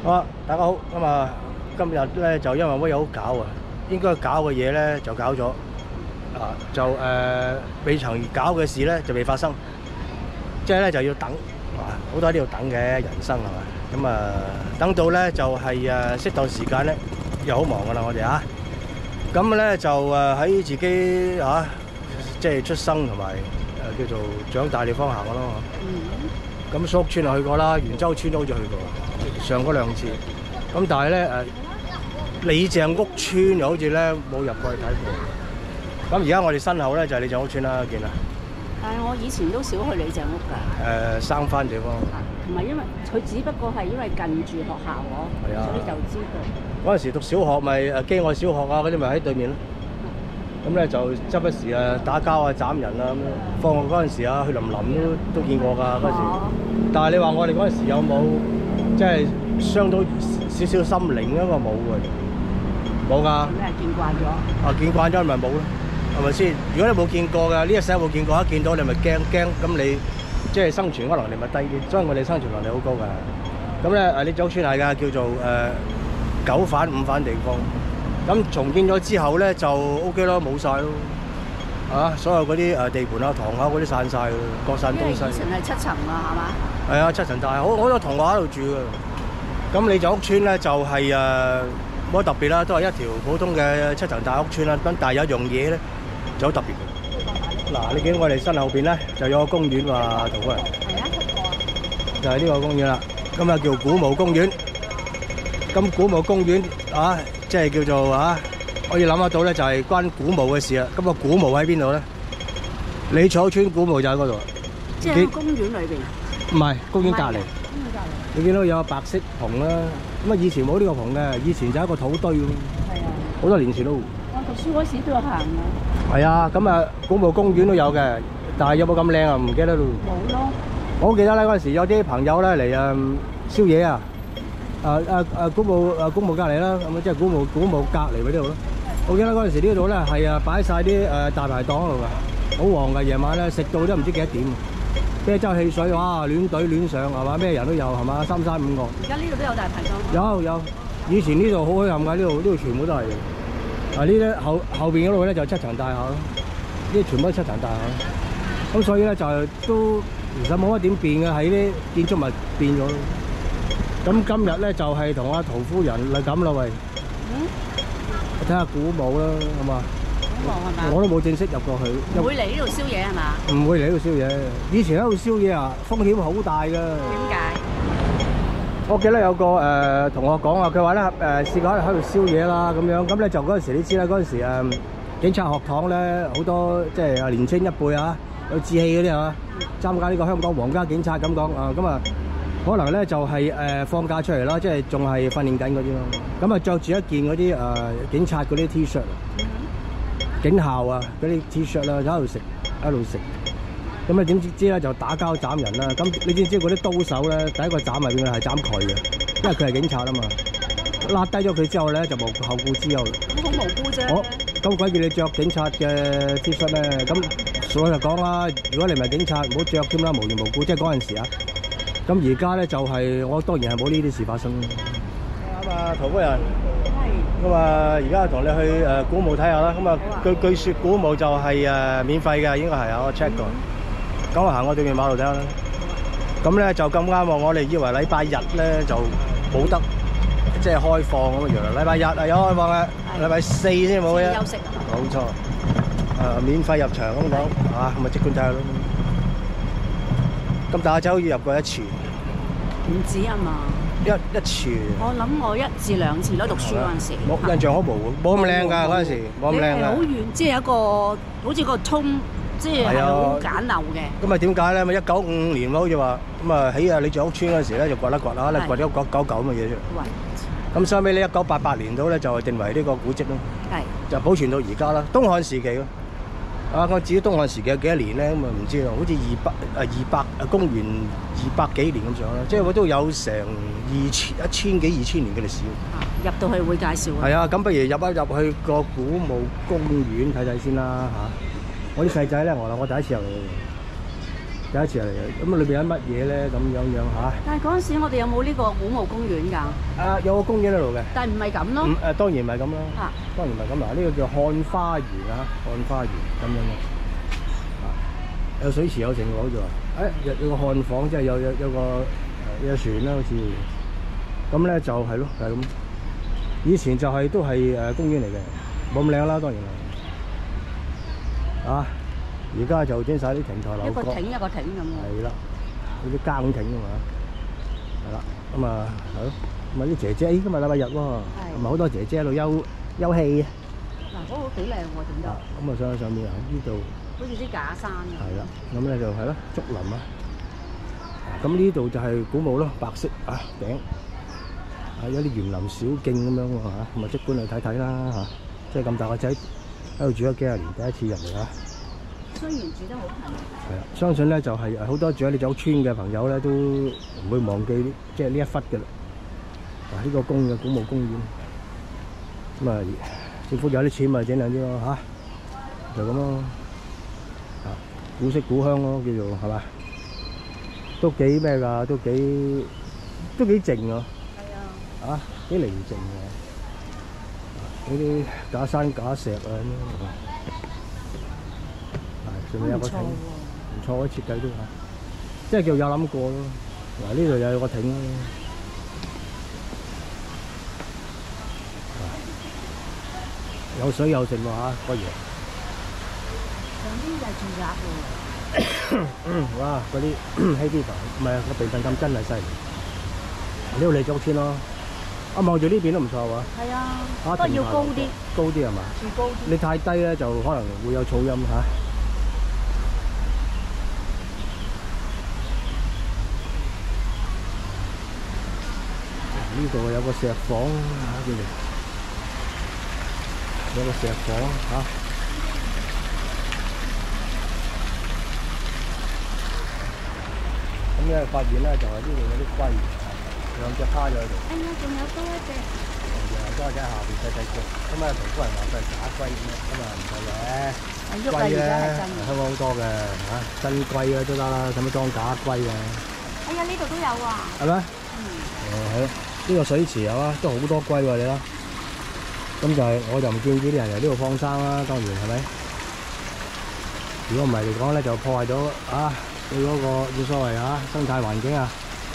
好，大家好。咁啊，今日咧就因為乜嘢好搞啊？應該搞嘅嘢咧就搞咗，就未曾搞嘅事咧就未發生，即係咧就要等，好多喺呢度等嘅人生係嘛？咁啊，等到咧就係適當時間咧，又好忙噶啦我哋啊。咁咧就喺自己即係出生同埋叫做長大地方行嘅咯。咁蘇屋村就去過啦，元洲村都好似去過，上嗰2次。咁但係咧李鄭屋村又好似咧冇入過去睇過。咁而家我哋身後咧就係李鄭屋村啦，見啦。 但係我以前都少去李鄭屋㗎。 生番地方。 唔係因為佢只不過係因為近住學校喎，所以就知道。嗰陣時讀小學咪基愛小學啊嗰啲咪喺對面咯。咁咧就周不時打交啊斬人啊咁樣。放學嗰陣時啊，去林林都見過㗎嗰時。但係你話我哋嗰陣時有冇即係傷到少少心靈嗰個冇㗎，冇㗎。 咩見慣咗？ 見慣咗咪冇咯，係咪先？如果你冇見過嘅，呢一世冇見過，一見到你咪驚，咁你即係生存可能你咪低啲，所以我哋生存能力好高㗎。咁咧呢種村係㗎，叫做9反5反地方。咁重建咗之後咧就 OK 咯，冇晒咯。所有嗰啲地盤啊、堂口嗰啲散晒㗎，各散東西。 以前係7層啊，係嘛？ 係啊，7層大，好多同學喺度住㗎。咁李鄭屋村咧就係冇乜特別啦，都係一條普通嘅7層大屋村啦。咁但係有樣嘢咧就好特別嘅。嗱，你見我哋身後邊咧就有個公園喎，陶夫人。 係啊， 就係呢個公園啦。咁啊叫古墓公園。咁古墓公園即係叫做可以諗得到咧，就係關古墓嘅事啦。咁個古墓喺邊度咧？李鄭屋村古墓就喺嗰度。 即係喺公園裏邊。 唔係，公園隔離。你見到有個白色棚啦，咁以前冇呢個棚嘅，以前就係一個土堆咁。係啊。好多年前都。 我讀書嗰時都有行㗎。 係啊，咁古墓公園都有嘅，但係有冇咁靚啊？唔記得咯。冇咯。我好記得咧，嗰陣時有啲朋友咧嚟宵夜啊，古墓隔離啦，咁即係古墓隔離嗰啲度咯。我記得嗰陣時呢度咧係擺晒啲大排檔喺度㗎，好旺㗎，夜晚咧食到都唔知幾多點。啤酒汽水哇，亂隊亂上係嘛？咩人都有係嘛？3、3、5個。而家呢度都有大排檔。有，以前呢度好墟冚㗎，呢度全部都係。呢啲後邊嗰度咧就7層大廈咯，呢啲全部都7層大廈。咁所以咧就都其實冇乜點變嘅，喺啲建築物變咗。咁今日咧就係同阿陶夫人嚟咁啦喂。我睇下古墓啦，好嘛？我都冇正式入過去。 唔會嚟呢度宵夜係嘛？ 唔會嚟呢度宵夜。以前喺度宵夜風險好大㗎。點解？ 我記得有個同學講啊，佢話咧試過喺度宵夜啦咁樣。咁咧就嗰陣時你知啦，嗰陣時警察學堂咧好多即係年青一輩有志氣嗰啲參加呢個香港皇家警察咁講咁啊，可能咧就係放假出嚟啦，即係仲係訓練緊嗰啲咯。咁着住一件嗰啲警察嗰啲 T-shirt。警校嗰啲 T-shirt 啦，喺度食。咁啊點知咧就打交斬人啦。咁你知唔知嗰啲刀手咧第一個斬係邊個？係斬佢嘅，因為佢係警察啊嘛。拉低咗佢之後咧就無後顧之憂。咁好無辜啫。咁鬼叫你着警察嘅 T-shirt 咧？咁所以就講啦，如果你唔係警察，唔好着添啦，無緣無故。即係嗰陣時咁而家咧就係我當然係冇呢啲事發生。啱啊，陶夫人。咁而家同你去古墓睇下啦。咁據說古墓就係免費嘅，應該係我 check 過。咁我行過對面馬路睇下啦。咁咧就咁啱喎，我哋以為禮拜日咧就冇得即係開放咁嘅樣。禮拜日有開放嘅，禮拜4先冇嘅。休息。冇錯。免費入場咁講，咪即管睇下咯。咁大家好似入過1次。 唔止啊嘛。 一次。我諗我1至2次咯，讀書嗰陣時。 冇印象好模糊，冇咁靚㗎嗰陣時，冇咁靚㗎。 好遠，即係一個好似個通，即係好簡陋嘅。 咁點解咧？咪1955年好似話咁起李鄭屋村嗰陣時咧就掘一掘啦，掘咗999咁嘅嘢出嚟。咁收尾咧1988年到咧就定為呢個古蹟咯。係。就保存到而家啦，東漢時期咯。我至於東漢時期有幾多年咧？咁唔知啊，好似200公元200幾年咁上啦，即係我都有成1000幾2000年嘅歷史。 入到去會介紹啊。 係啊，咁不如入一入去個古墓公園睇睇先啦嚇。我啲細仔咧，我第一次入嚟。 第一次嚟嘅。咁啊，裏邊有乜嘢咧？咁樣嚇。 但係嗰陣時我哋有冇呢個古墓公園㗎？ 有個公園喺度嘅。 但係唔係咁咯。 當然唔係咁啦。當然唔係咁嗱，呢個叫漢花園啊，漢花園咁樣嘅。有水池有成喎，好似話。有個漢房，即係有個船啦，好似。咁咧就係咯，就係咁。以前就都係公園嚟嘅，冇咁靚啦，當然啦。而家就整晒啲亭台樓閣， 一個亭咁喎。 係啦，嗰啲更亭啊嘛。係啦，咁啊係咯，咁啊啲姐姐，今日禮拜日喎，同埋好多姐姐喺度休憩。 嗱，嗰個幾靚喎，整得。 咁啊上面啊，呢度好似啲假山啊。 係啦，咁咧就係咯，竹林啊。咁呢度就係古墓咯，白色頂。有啲園林小徑咁樣喎嚇，咁啊即管去睇睇啦嚇，即係咁大個仔喺度住咗幾廿年，第一次入嚟嚇。 雖然住得好近。係啦，相信咧就係好多住喺你酒村嘅朋友咧，都唔會忘記即係呢一忽嘅啦。嗱，呢個古墓公園，咁啊政府有啲錢咪整兩啲咯嚇，就咁咯。古色古香咯，叫做係嘛？都幾咩㗎？都幾靜啊！幾寧靜嘅，呢啲假山假石啊咁樣，上面有個亭，唔錯嘅設計都即係叫有諗過咯。嗱，呢度又有個亭，有水有剩喎嚇，個爺。 上邊就係住宅喎。 哇！嗰啲稀啲唔係個鼻殯咁真係犀利。呢度你竹村咯。望住呢邊都唔錯喎。係啊，不過要高啲。高啲係嘛？住高啲。你太低咧，就可能會有噪音嚇。呢度有個石房嚇，叫做有個石房嚇。咁咧發現咧就係呢度有啲龜。兩隻趴咗喺度。哎呀，仲有多一隻。多一隻下邊細隻隻，咁啊同夫人話佢係假龜咁啊唔係嘅。龜咧，香港好多嘅嚇，真龜咧都得啦，使乜裝假龜啊？哎呀，呢度都有啊。係咩？係咯，呢個水池有啊，都好多龜喎，你啦。咁就係我就唔建議啲人嚟呢度放生啦，當然係咪？如果唔係嚟講咧，就破壞咗佢嗰個叫所謂生態環境啊。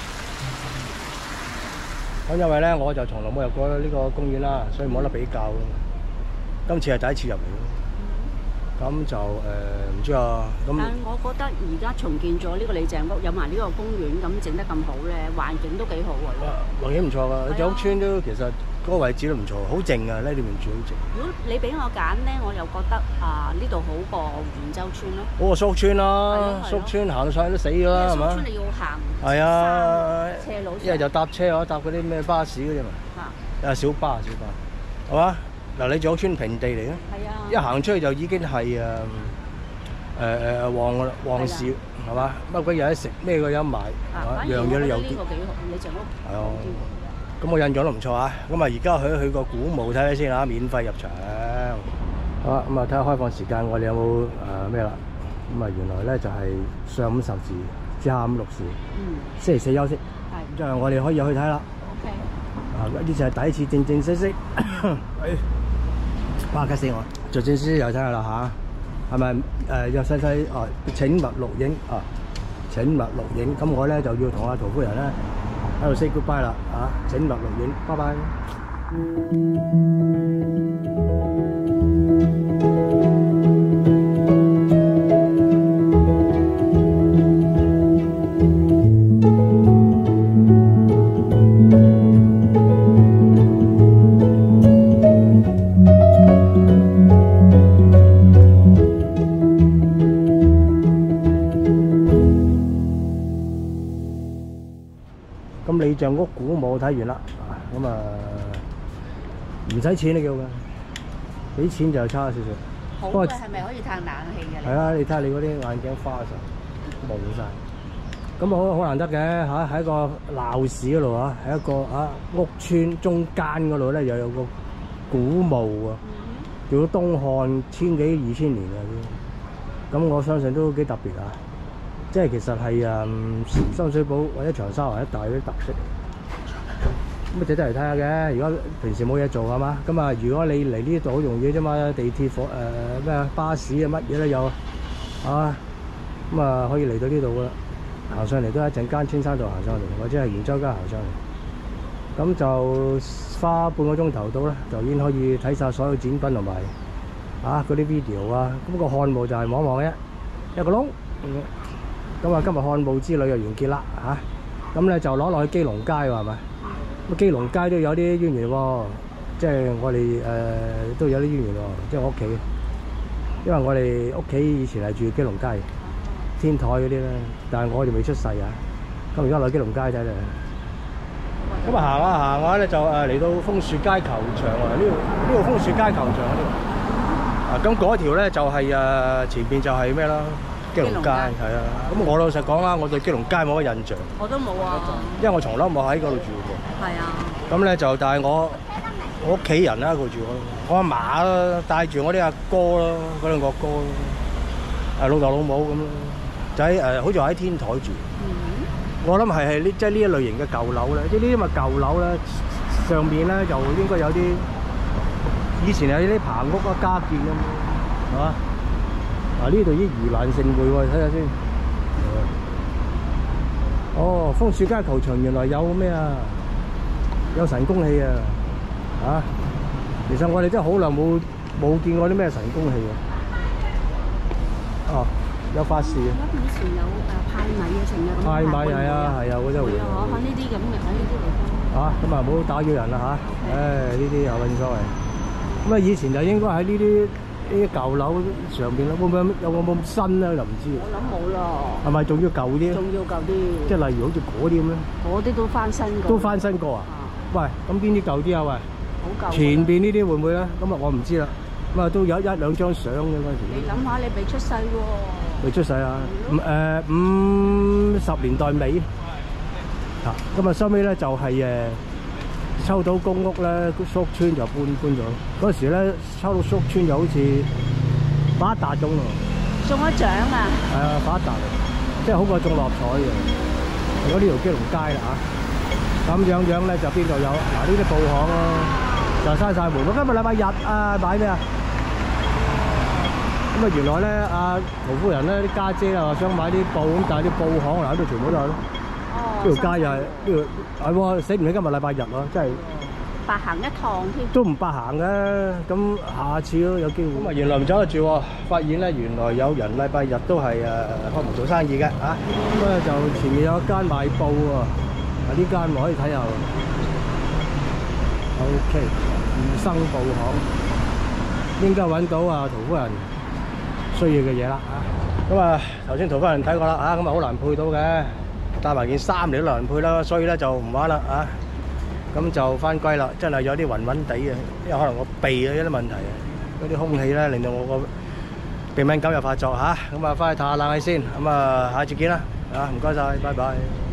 咁因為咧，我就從來冇入過呢個公園啦，所以冇得比較咯。今次係第一次入嚟咯。咁就唔知啊。咁但係我覺得而家重建咗呢個李鄭屋，有埋呢個公園，咁整得咁好咧，環境都幾好喎。環境唔錯㗎，李鄭屋村都其實嗰個位置都唔錯，好靜啊！呢裏面住好靜。如果你俾我揀咧，我又覺得呢度好過元州村咯。好過蘇村啦，蘇村行上去都死咗啦，係嘛？蘇村你要行。係啊，斜路。一係就搭車搭嗰啲咩巴士嗰啲嘛。小巴，係嘛？嗱，李鄭屋村平地嚟嘅。係啊。一行出去就已經係旺市，係嘛？乜鬼有得食，咩個有得賣，樣嘢都有啲。呢個幾好，李鄭屋。係啊。咁我印象都唔錯啊！咁啊，而家去個古墓睇睇先嚇，免費入場。好啦，咁啊睇下開放時間，我哋有冇咩啦？咁啊，原來咧就係上午10時至下午6時。星期四休息。係。咁就我哋可以入去睇啦。OK。呢就係第一次正式。哇！急死我！就正式又睇下啦嚇，係咪又細請勿錄影啊？請勿錄影。咁我咧就要同阿陶夫人咧喺度 say goodbye 啦請勿錄影，拜拜。咁李鄭屋古墓睇完啦，咁唔使錢你叫嘅，俾錢就差少少。好嘅，係咪可以嘆冷氣嘅？係啊，你睇下你嗰啲眼鏡花曬，冇曬。咁好難得嘅喺一個鬧市嗰度喺一個屋村中間嗰度咧，又有個古墓叫做東漢1000幾2000年嘅，咁我相信都幾特別啊！ 即係其實係深水埗或者長沙灣一帶啲特色。咁就真係睇下嘅。如果平時冇嘢做係嘛，咁啊如果你嚟呢度好容易啫嘛，地鐵咩巴士啊乜嘢都有啊，咁啊可以嚟到呢度噶啦。行上嚟都係一陣間青山道行上嚟，或者係元州街行上嚟，咁就花半個鐘頭到啦，就已經可以睇晒所有展品同埋嗰啲 video 啊。咁個漢墓就係望望嘅一個窿。咁啊今日漢墓之旅就完結啦嚇。咁咧就攞落去基隆街喎係咪？咁基隆街都有啲淵源喎，即係我哋都有啲淵源喎，即係我屋企。因為我哋屋企以前係住基隆街。天台嗰啲咧，但係我哋未出世啊。咁而家落基隆街睇咧，咁啊行下行下咧就嚟到楓樹街球場啊！呢度楓樹街球場呢度。咁嗰條咧就係前邊就係咩啦？基隆街係啊。咁我老實講啦，我對基隆街冇乜印象。 我都冇啊， 因為我從來冇喺嗰度住過。 係啊。咁咧就但係我屋企人啦，佢住我阿嫲啦，帶住我啲阿哥啦，嗰兩個哥啦，老豆老母咁咯。就喺好似喺天台住，我諗係即係呢一類型嘅舊樓咧，即係呢啲咁嘅舊樓咧，上面咧就應該有啲以前係啲棚屋啊、加建咁，係嘛？呢度啲盂蘭盛會喎，睇下先。哦，楓樹街球場原來有咩啊？有神功戲啊！其實我哋真係好耐冇見過啲咩神功戲啊！哦。有法事啊！ 以前有派米嘅成日咁派米係啊，嗰真係會啊！ 喺呢啲咁嘅喺呢啲地方。 咁啊唔好打擾人啦嚇！呢啲有乜所謂？咁啊以前就應該喺呢啲舊樓上邊啦，會唔會有冇咁新咧？就唔知。我諗冇咯。係咪仲要舊啲？仲要舊啲。即係例如好似嗰啲咁咧。嗰啲都翻新過。都翻新過啊！喂，咁邊啲舊啲啊？喂，好舊。前邊呢啲會唔會咧？咁啊我唔知啦。咁啊都有一兩張相嘅嗰陣時。你諗下，你未出世喎。未出世啊！50年代尾咁啊收尾咧就係抽到公屋咧，宿村就搬咗。嗰時咧抽到宿村就好似發達咁喎。中咗獎啊！係啊，發達，即係好過中六合彩嘅。如果呢條基隆街啦咁樣咧就邊度有呢啲布行咯，就閂晒門。我今日禮拜日啊，買咩啊？咁啊，原來咧，陶夫人咧啲家姐啊，想買啲布咁，但係啲布行嗱喺度全部都係咯。呢條街又係呢條，係喎，死唔死今日禮拜日喎，真係。白行一趟添。都唔白行嘅，咁下次咯有機會。咁啊，原來唔走得住喎，發現咧原來有人禮拜日都係開門做生意嘅嚇。咁啊就前面有一間賣布喎，呢間我可以睇下。OK， 裕生布行應該揾到陶夫人需要嘅嘢啦咁啊頭先陶夫人睇過啦咁啊好難配到嘅，帶埋件衫嚟都難配啦，所以咧就唔玩啦咁就翻歸啦。真係有啲暈暈地嘅，因為可能我鼻有啲問題嗰啲空氣咧令到我個鼻敏感又發作咁啊翻去嘆下冷氣先，咁啊下次見啦唔該晒，拜拜。